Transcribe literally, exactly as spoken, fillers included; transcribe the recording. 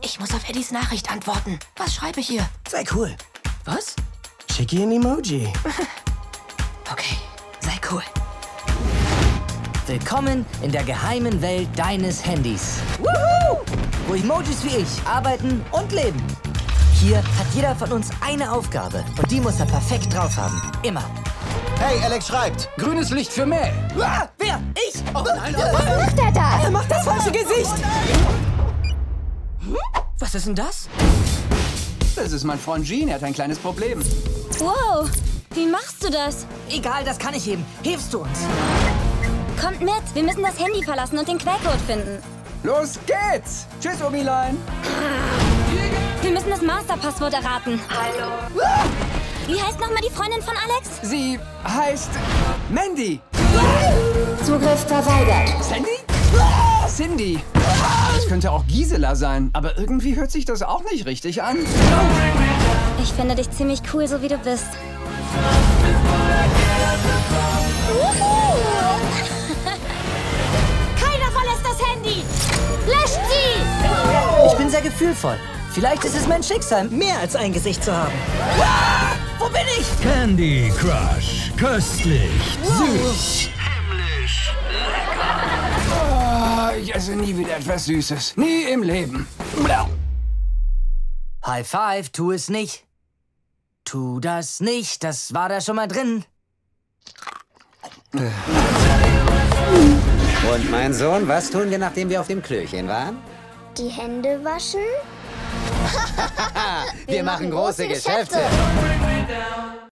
Ich muss auf Eddies Nachricht antworten. Was schreibe ich hier? Sei cool. Was? Schicke ihr ein Emoji. Okay, sei cool. Willkommen in der geheimen Welt deines Handys. Woohoo! Wo Emojis wie ich arbeiten und leben. Hier hat jeder von uns eine Aufgabe und die muss er perfekt drauf haben. Immer. Hey, Alex schreibt. Grünes Licht für Mel. Ah, wer? Ich? Oh nein, Was macht er da? Er macht das falsche Gesicht. Was ist denn das? Das ist mein Freund Gene, er hat ein kleines Problem. Wow, wie machst du das? Egal, das kann ich eben. Hilfst du uns? Kommt mit, wir müssen das Handy verlassen und den Quellcode finden. Los geht's. Tschüss, Omilein. Wir müssen das Masterpasswort erraten. Hallo. Wie heißt nochmal die Freundin von Alex? Sie heißt Mandy. Zugriff verweigert. Sandy? Cindy. Das könnte auch Gisela sein, aber irgendwie hört sich das auch nicht richtig an. Ich finde dich ziemlich cool, so wie du bist. Keiner verlässt das Handy! Löscht sie! Ich bin sehr gefühlvoll. Vielleicht ist es mein Schicksal, mehr als ein Gesicht zu haben. Ah, wo bin ich? Candy Crush. Köstlich. Süß. Oh, ich esse nie wieder etwas Süßes. Nie im Leben. High five, tu es nicht. Tu das nicht, das war da schon mal drin. Und mein Sohn, was tun wir, nachdem wir auf dem Klöchen waren? Die Hände waschen? Wir, machen große, Geschäfte.